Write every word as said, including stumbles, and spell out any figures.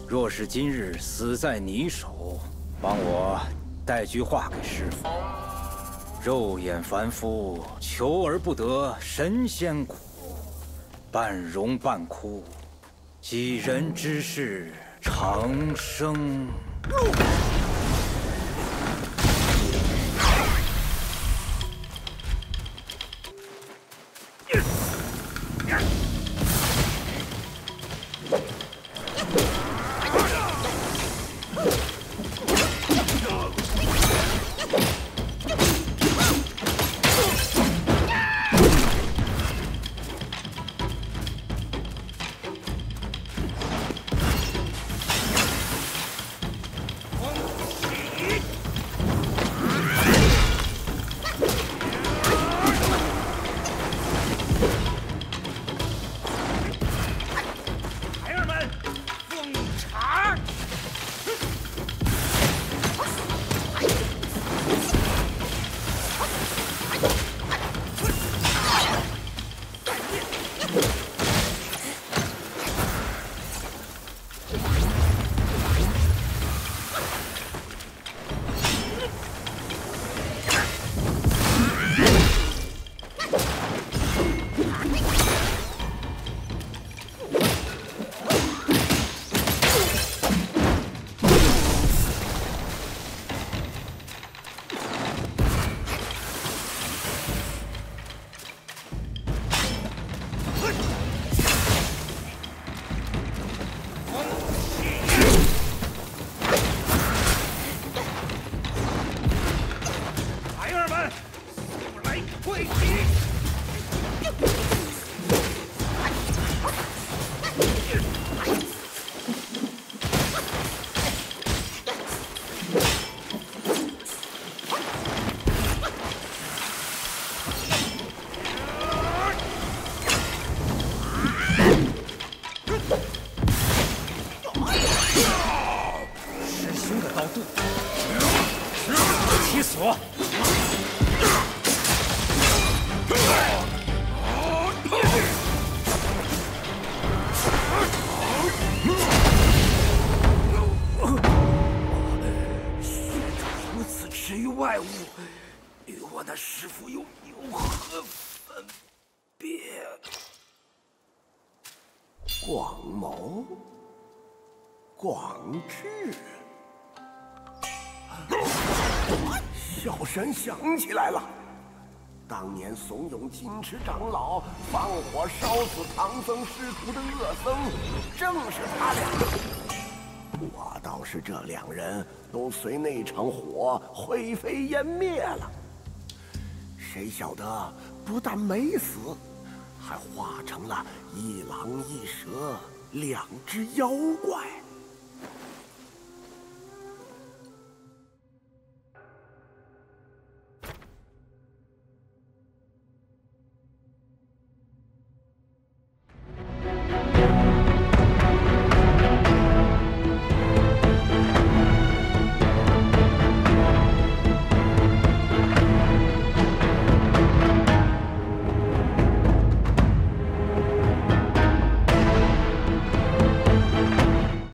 若是今日死在你手，帮我带句话给师父：肉眼凡夫，求而不得神仙苦，半荣半枯，几人之事，长生。 广谋，广志，小神想起来了，当年怂恿金池长老放火烧死唐僧师徒的恶僧，正是他俩。我倒是这两人都随那场火灰飞烟灭了，谁晓得不但没死，还化成了一狼一蛇两只妖怪。